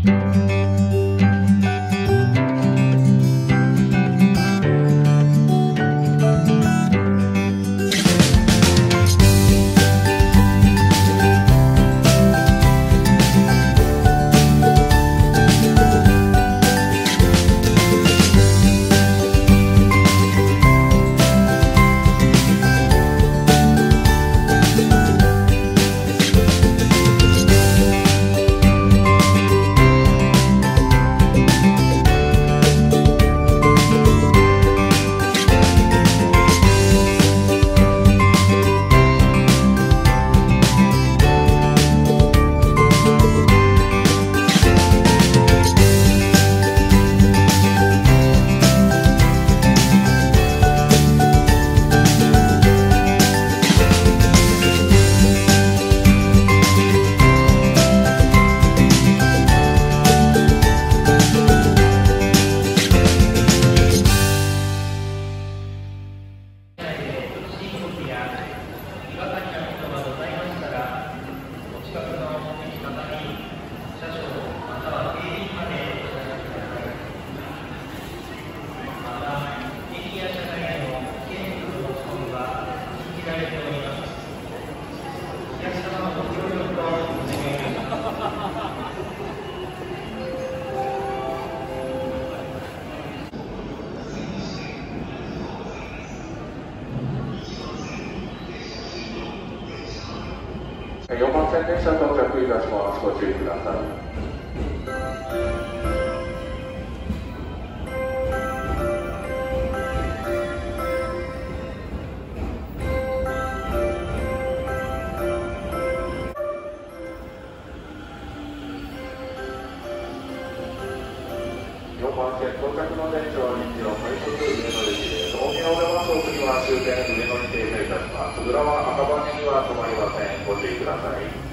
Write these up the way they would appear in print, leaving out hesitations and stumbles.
4番線電車到着いたします。ご注意ください。4番線到着の電車は日曜快速上野駅です。大宮を出ます奥には終点上野に停車いたします。浦和赤羽には止まりません。ご注意ください。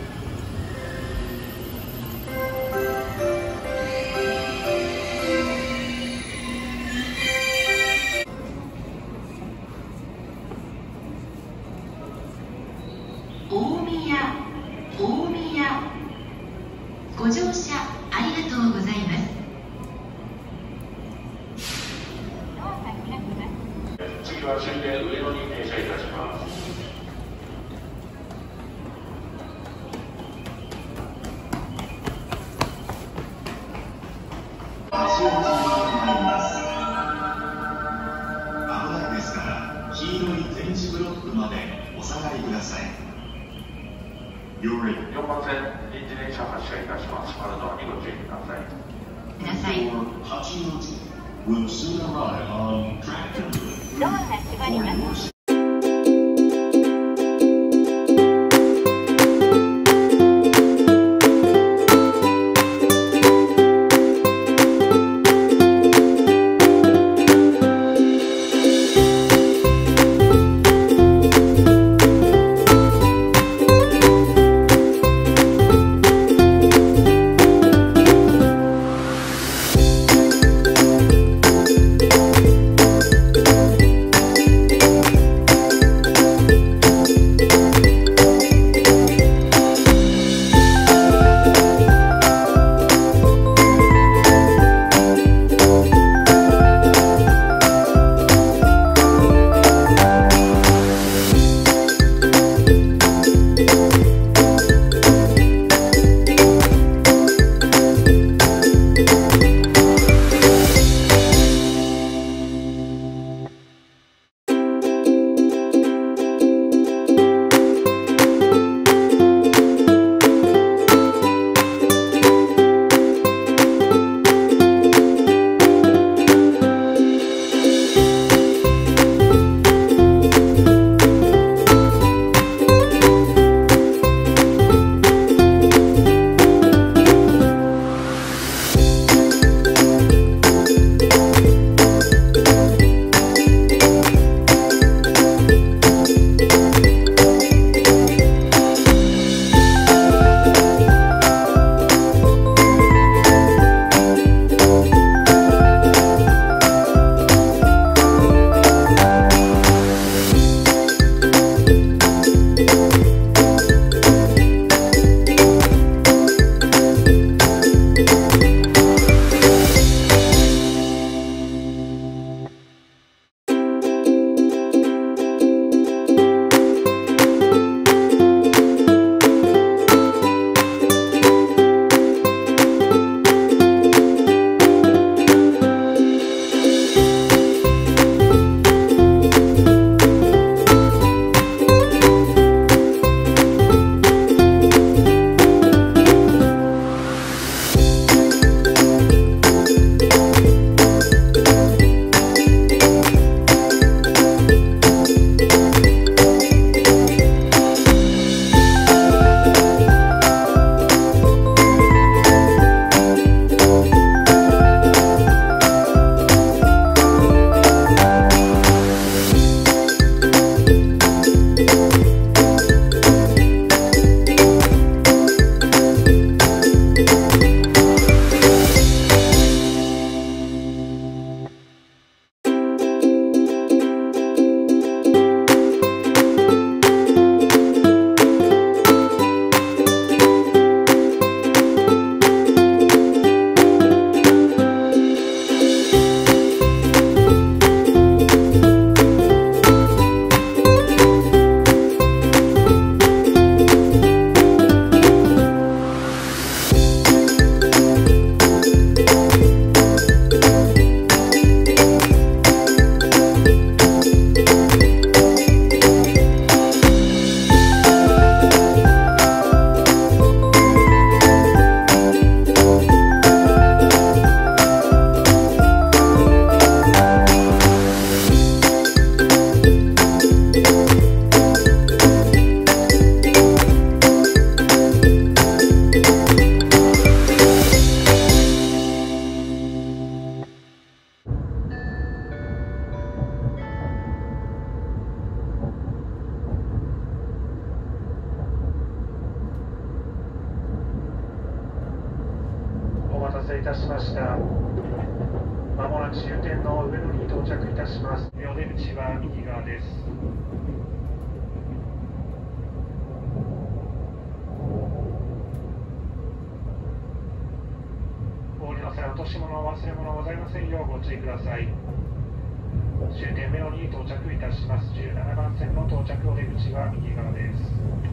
大宮ご乗車ありがとうございます。 次は終点上野に停車いたします。 足をついてまいります。危ないですから黄色い点字ブロックまでお下がりください。 4番線臨時電車発車いたします。パルドアにご注意ください。 8の字 will soon arrive on track number ドアが閉まります。 車いたしました。まもなく終点の上野に到着いたします。お出口は右側です。お降りの際、落とし物、忘れ物ございませんようご注意ください。終点上野に到着いたします。17番線の到着お出口は右側です。